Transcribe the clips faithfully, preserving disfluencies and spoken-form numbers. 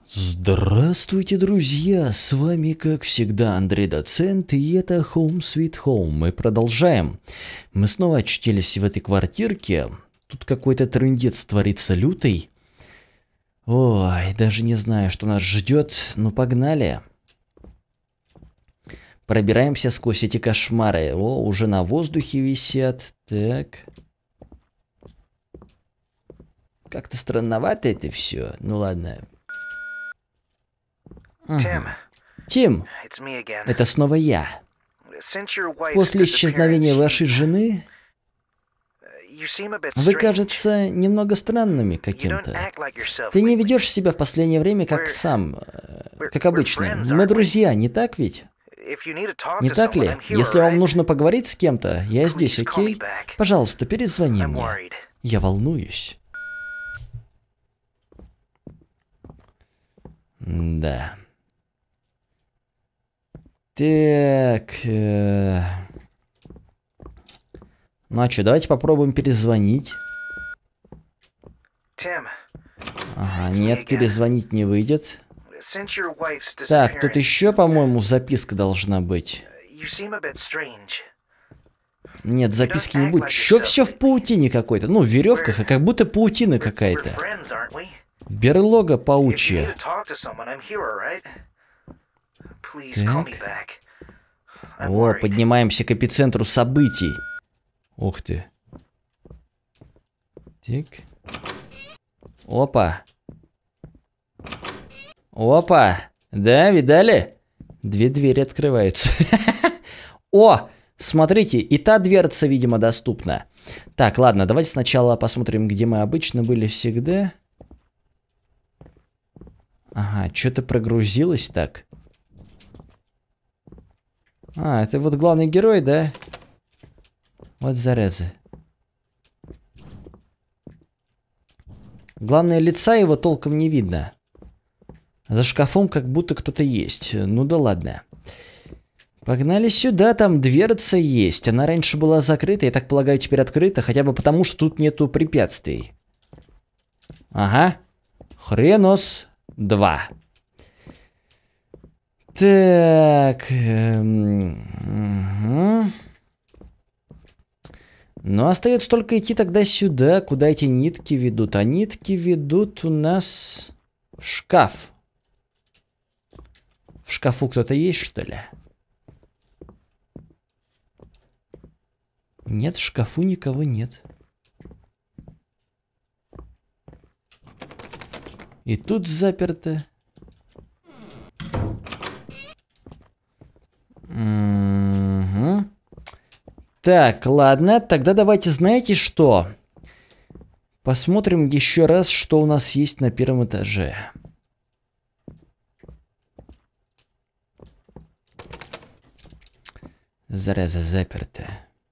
Здравствуйте, друзья! С вами, как всегда, Андрей Доцент, и это Home Sweet Home. Мы продолжаем. Мы снова очутились в этой квартирке. Тут какой-то трындец творится лютый. Ой, даже не знаю, что нас ждет. Ну, погнали. Пробираемся сквозь эти кошмары. О, уже на воздухе висят. Так. Как-то странновато это все. Ну, ладно. Ага. Тим, это снова я. После исчезновения вашей жены, вы, кажется, немного странными каким-то. Ты не ведешь себя в последнее время как сам, как обычно. Мы друзья, не так ведь? Не так ли? Если вам нужно поговорить с кем-то, я здесь, окей? Пожалуйста, перезвони мне. Я волнуюсь. Да. Так. Э... Ну а что, давайте попробуем перезвонить. Ага, нет, перезвонить не выйдет. Так, тут еще, по-моему, записка должна быть. Нет, записки не будет. Чё все в паутине какой-то? Ну, в веревках, а как будто паутина какая-то. Берлога паучья. Так. О, поднимаемся к эпицентру событий. Ух ты. Так. Опа. Опа. Да, видали? Две двери открываются. О, смотрите, и та дверца, видимо, доступна. Так, ладно, давайте сначала посмотрим, где мы обычно были всегда. Ага, что-то прогрузилось так. А, это вот главный герой, да? Вот зараза. Главное, лица его толком не видно. За шкафом как будто кто-то есть. Ну да ладно. Погнали сюда, там дверца есть. Она раньше была закрыта, я так полагаю, теперь открыта. Хотя бы потому, что тут нету препятствий. Ага. Хренос два. Так. Эм, угу. Но остается только идти тогда сюда, куда эти нитки ведут. А нитки ведут у нас в шкаф. В шкафу кто-то есть, что ли? Нет, в шкафу никого нет. И тут заперто. Угу. Так, ладно, тогда давайте, знаете что? Посмотрим еще раз, что у нас есть на первом этаже. Зараза, заперто.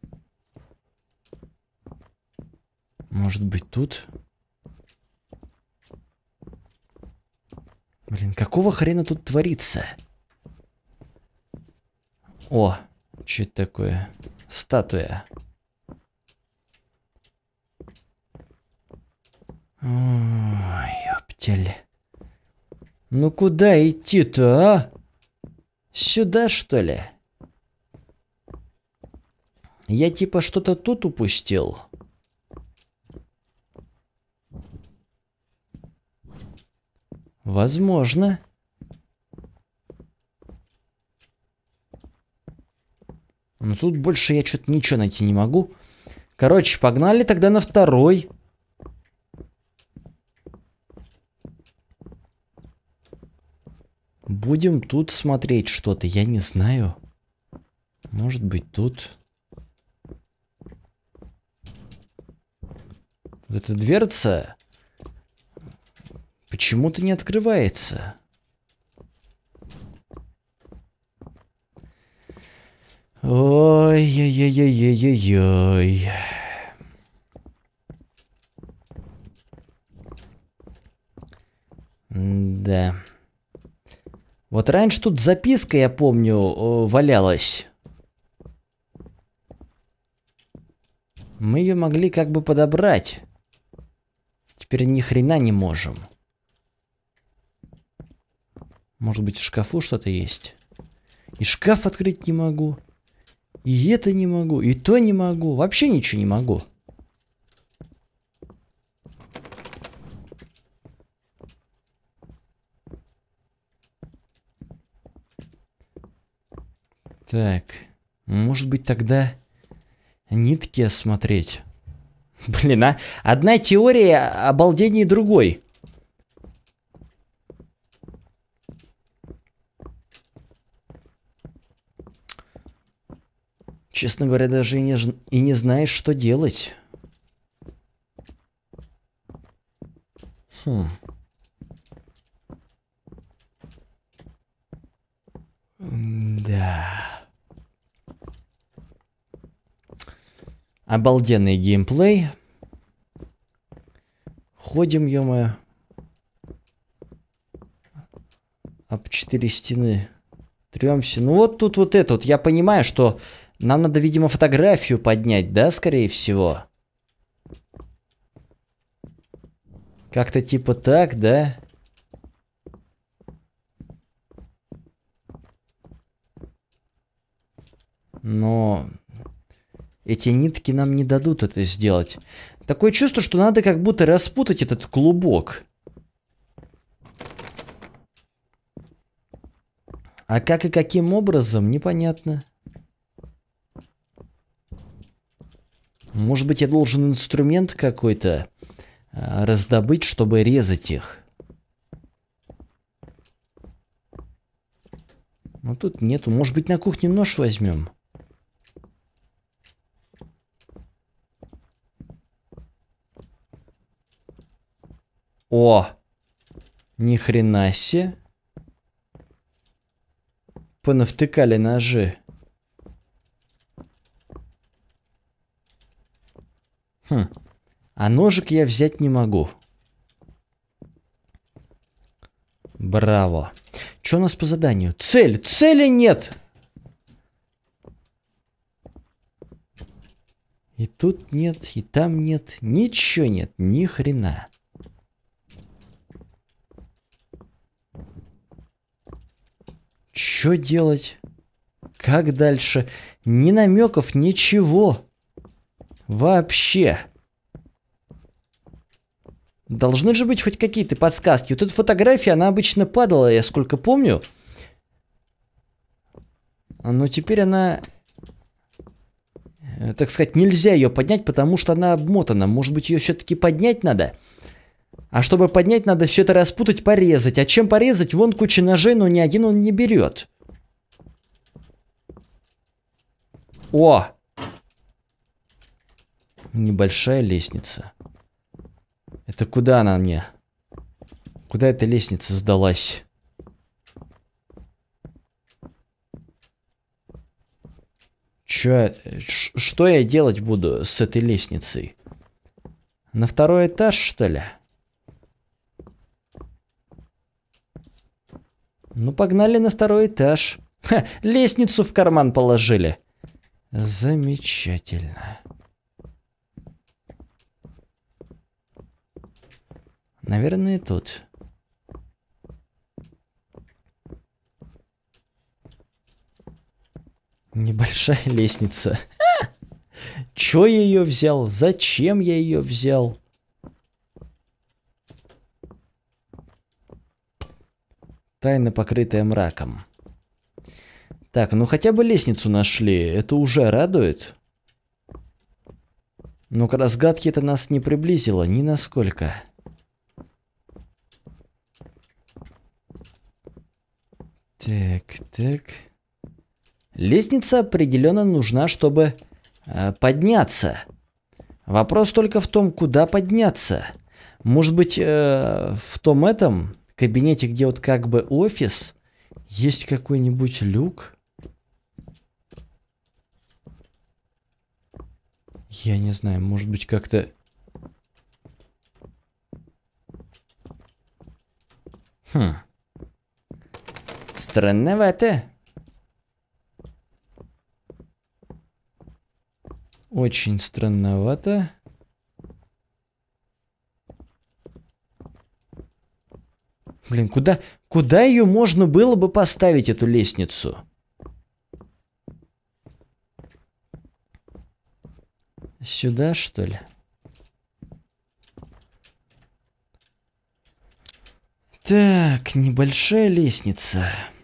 Может быть, тут? Блин, какого хрена тут творится? О, что это такое? Статуя. Ой, ёптель. Ну куда идти-то, а? Сюда, что ли? Я типа что-то тут упустил. Возможно. Но тут больше я что-то ничего найти не могу. Короче, погнали тогда на второй. Будем тут смотреть что-то, я не знаю. Может быть, тут. Вот эта дверца почему-то не открывается. Ой-ой-ой-ой-ой-ой. Да. Вот раньше тут записка, я помню, валялась. Мы ее могли как бы подобрать. Теперь ни хрена не можем. Может быть, в шкафу что-то есть? И шкаф открыть не могу. И это не могу. И то не могу. Вообще ничего не могу. Так. Может быть, тогда нитки осмотреть. Блин, а одна теория обалденнее другой. Честно говоря, даже и не, и не знаешь, что делать. Хм. Да. Обалденный геймплей. Ходим, ё-моё. Об четыре стены. Трёмся. Ну вот тут вот это вот. Я понимаю, что нам надо, видимо, фотографию поднять, да, скорее всего? Как-то типа так, да? Но эти нитки нам не дадут это сделать. Такое чувство, что надо как будто распутать этот клубок. А как и каким образом, непонятно. Может быть, я должен инструмент какой-то а, раздобыть, чтобы резать их. Но тут нету. Может быть, на кухне нож возьмем? О! Ни хрена себе. Понавтыкали ножи. Хм. А ножик я взять не могу. Браво. Что у нас по заданию? Цель! Цели нет! И тут нет, и там нет. Ничего нет, ни хрена. Что делать? Как дальше? Ни намеков, ничего. Вообще. Должны же быть хоть какие-то подсказки. Вот эта фотография, она обычно падала, я сколько помню. Но теперь она... Так сказать, нельзя ее поднять, потому что она обмотана. Может быть, ее все-таки поднять надо? А чтобы поднять, надо все это распутать, порезать. А чем порезать? Вон куча ножей, но ни один он не берет. О! Небольшая лестница. Это куда она мне? Куда эта лестница сдалась? Чё, что я делать буду с этой лестницей? На второй этаж, что ли? Ну, погнали на второй этаж. Ха, лестницу в карман положили. Замечательно. Наверное, тут. Небольшая лестница. Чё я ее взял? Зачем я ее взял? Тайна, покрытая мраком. Так, ну хотя бы лестницу нашли. Это уже радует. Но к разгадке это нас не приблизило ни насколько. Так, так. Лестница определенно нужна, чтобы э, подняться. Вопрос только в том, куда подняться. Может быть, э, в том этом кабинете, где вот как бы офис, есть какой-нибудь люк? Я не знаю, может быть, как-то... Хм. Странновато. Очень странновато. Блин, куда, куда ее можно было бы поставить, эту лестницу? Сюда, что ли? Так, небольшая лестница.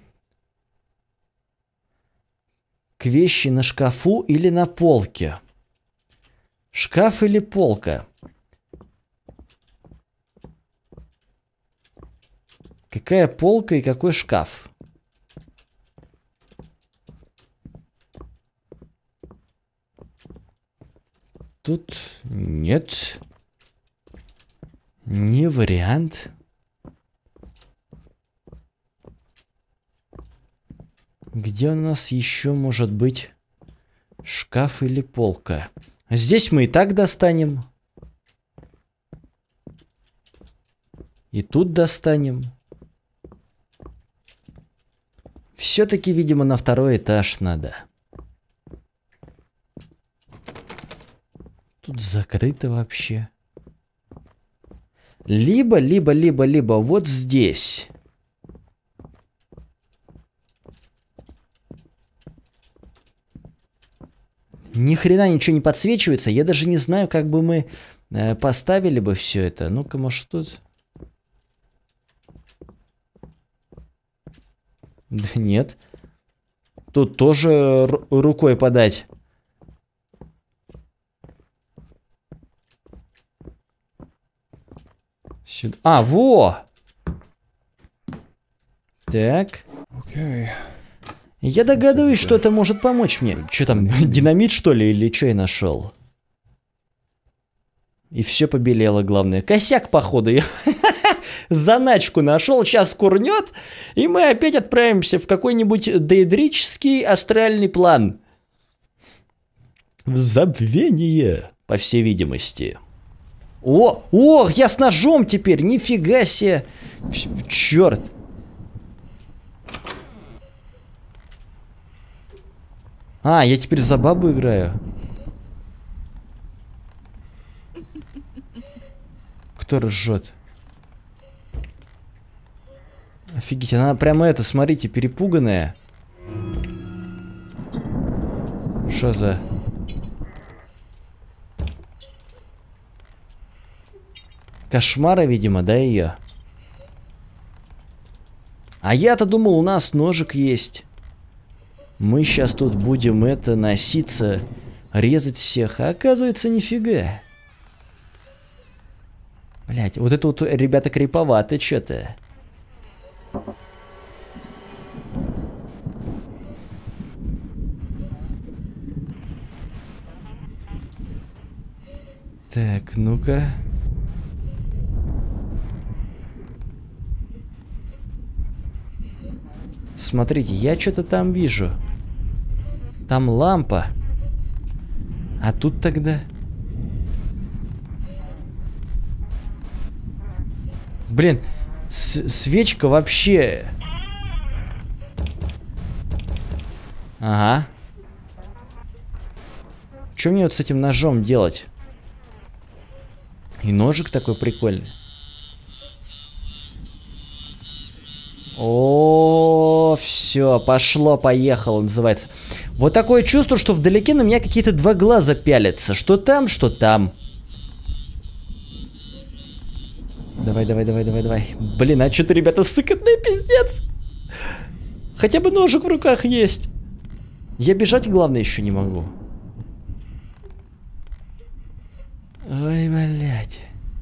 К вещи на шкафу или на полке? Шкаф или полка? Какая полка и какой шкаф? Тут нет. Не вариант. Где у нас еще может быть шкаф или полка? Здесь мы и так достанем. И тут достанем. Все-таки, видимо, на второй этаж надо. Тут закрыто вообще. Либо, либо, либо, либо вот здесь. Ни хрена ничего не подсвечивается. Я даже не знаю, как бы мы э, поставили бы все это. Ну-ка, может тут... Да нет. Тут тоже рукой подать. Сюда. А, во! Так. Okay. Я догадываюсь, что это может помочь мне. Что там, динамит, что ли, или что я нашел? И все побелело, главное. Косяк, походу. Я заначку нашел, сейчас курнет, и мы опять отправимся в какой-нибудь дейдрический астральный план. В забвение, по всей видимости. О, о, я с ножом теперь, нифига себе. Черт. А, я теперь за бабу играю. Кто ржет? Офигеть, она прямо это, смотрите, перепуганная. Что за... Кошмары, видимо, да, ее? А я-то думал, у нас ножик есть. Мы сейчас тут будем это носиться, резать всех, а оказывается нифига. Блять, вот это вот, ребята, криповато что-то. Так, ну-ка. Смотрите, я что-то там вижу. Там лампа. А тут тогда... Блин, свечка вообще... Ага. Что мне вот с этим ножом делать? И ножик такой прикольный. О, все, пошло, поехало, называется. Вот такое чувство, что вдалеке на меня какие-то два глаза пялятся. Что там, что там. Давай, давай, давай, давай, давай. Блин, а что-то, ребята, сыкотный пиздец. Хотя бы ножик в руках есть. Я бежать, главное, еще не могу. Ой, блядь.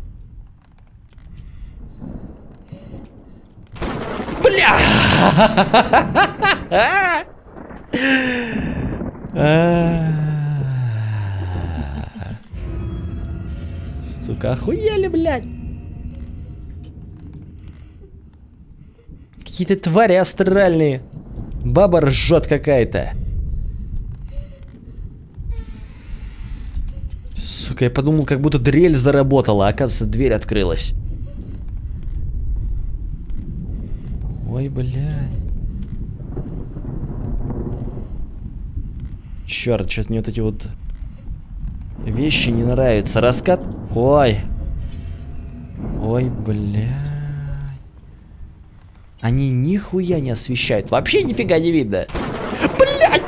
Бля! Сука, охуели, блядь. Какие-то твари астральные. Баба ржет какая-то. Сука, я подумал, как будто дрель заработала, а оказывается, дверь открылась. Ой, блядь. Черт, что-то мне вот эти вот вещи не нравятся. Раскат... Ой. Ой, блядь. Они нихуя не освещают. Вообще нифига не видно. Блядь!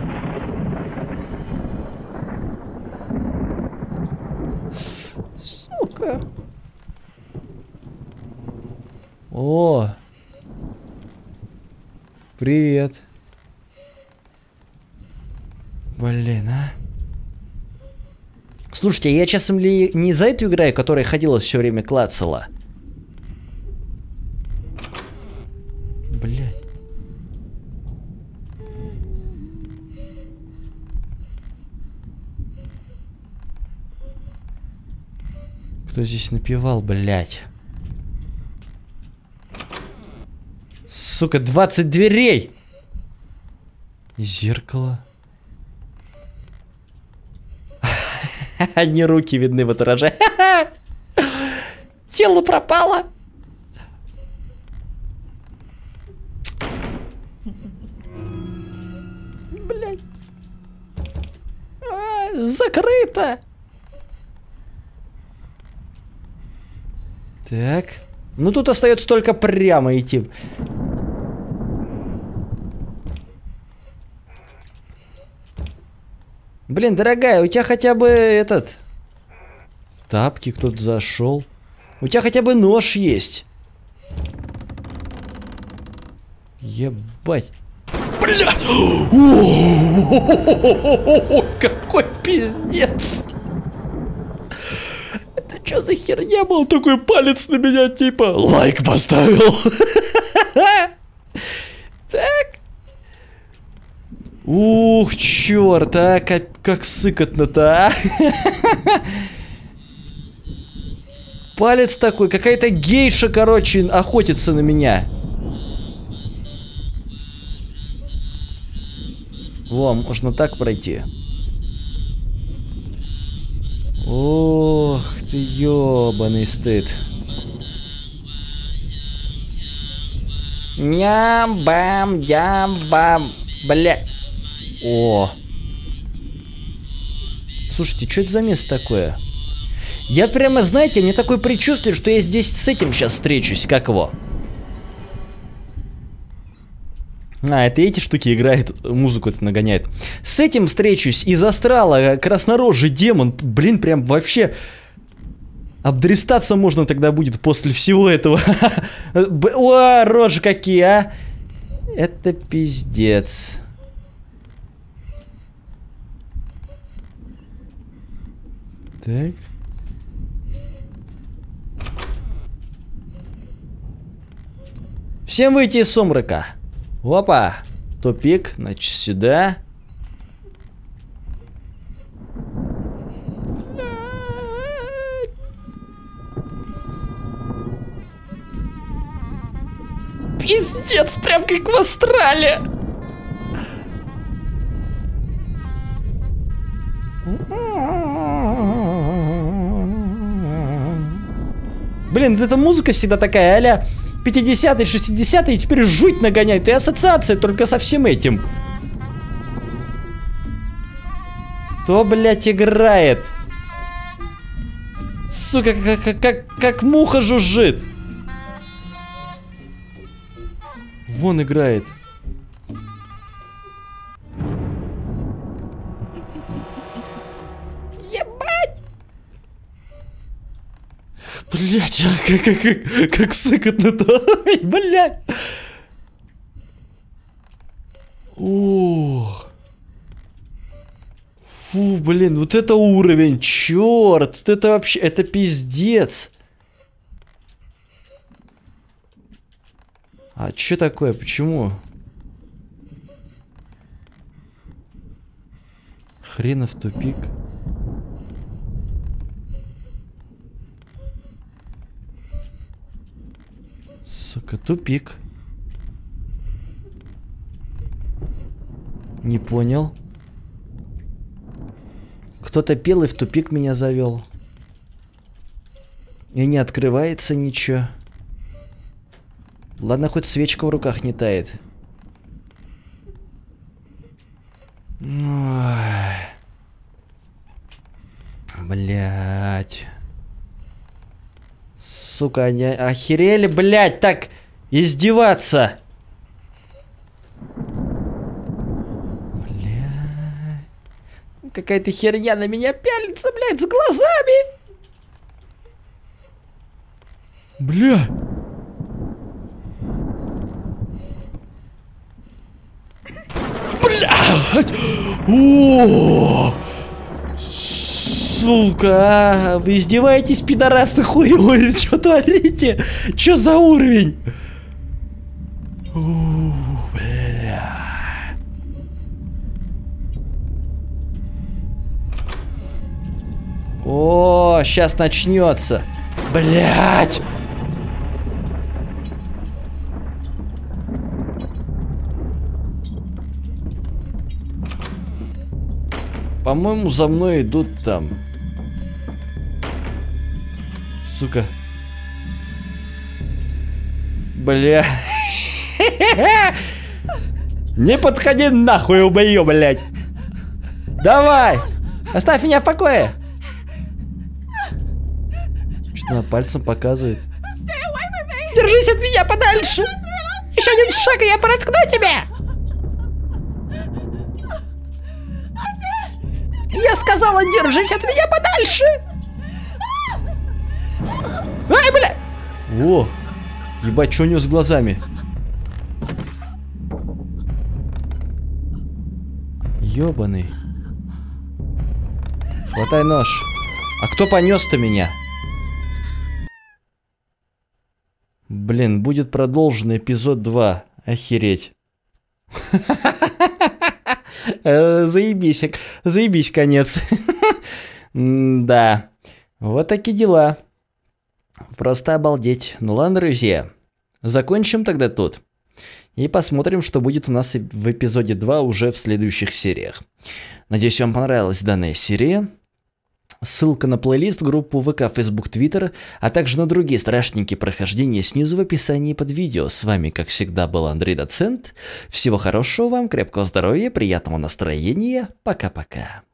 Сука. О! Привет. Блин, а? Слушайте, я часом ли не за эту играю, которая ходила все время клацала? Блядь. Кто здесь напевал, блядь? Сука, двадцать дверей! Зеркало. Одни руки видны в отражении. Тело пропало. Блядь. А, закрыто. Так. Ну тут остается только прямо идти. Блин, дорогая, у тебя хотя бы этот... Тапки кто-то зашел. У тебя хотя бы нож есть. Ебать. Бля! Какой пиздец! Это что за херня был? Такой палец на меня типа лайк поставил. Так. Ух, черт, а, как, как сыкотно-то, а? Палец такой, какая-то гейша, короче, охотится на меня. Во, можно так пройти. Ох ты, ёбаный стыд. Ням-бам-дям-бам. Бля. О. Слушайте, что это за место такое? Я прямо, знаете, мне такое предчувствие, что я здесь с этим сейчас встречусь. Как его? А, это эти штуки играют, музыку это нагоняет. С этим встречусь из астрала, краснорожий демон. Блин, прям вообще... Обдрестаться можно тогда будет после всего этого. О, рожи какие, а! Это пиздец. Так. Всем выйти из сумрака. Опа. Тупик. Значит, сюда. Пиздец, прям как в астрале. Блин, эта музыка всегда такая, а-ля пятидесятые, шестидесятые, и теперь жуть нагоняет. И ассоциация только со всем этим. Кто, блядь, играет? Сука, как, как, как, как муха жужжит. Вон играет. Ебать! Блять, как, как, как, как сыкотно-то. Блять. Ох. Фу, блин, вот это уровень, черт, вот это вообще, это пиздец. А что такое, почему? Хренов тупик. Сука, тупик. Не понял. Кто-то пел и в тупик меня завел. И не открывается ничего. Ладно, хоть свечка в руках не тает. Блять. Сука, они охерели, блять, так. издеваться? Бля. Какая-то херня на меня пялится, блядь, с глазами. Бля. Блядь. О! Сука, вы издеваетесь, пидорасы хуевые, что творите? Что за уровень? О, бля. О, сейчас начнется. Блять. По-моему, за мной идут там. Сука. Бля. Не подходи нахуй, убью, блядь. Давай. Оставь меня в покое. Что она пальцем показывает? Держись от меня подальше. Еще один шаг, и я проткну тебя. Я сказала, держись от меня подальше. Ай, бля! О, ебать, что у него с глазами? Ёбаный. Хватай нож. А кто понес-то меня? Блин, будет продолжен эпизод два. Охереть. Заебись, заебись, конец. Да. Вот такие дела. Просто обалдеть. Ну ладно, друзья. Закончим тогда тут. И посмотрим, что будет у нас в эпизоде два уже в следующих сериях. Надеюсь, вам понравилась данная серия. Ссылка на плейлист, группу ВК, Facebook, Twitter, а также на другие страшненькие прохождения снизу в описании под видео. С вами, как всегда, был Андрей Доцент. Всего хорошего вам, крепкого здоровья, приятного настроения. Пока-пока.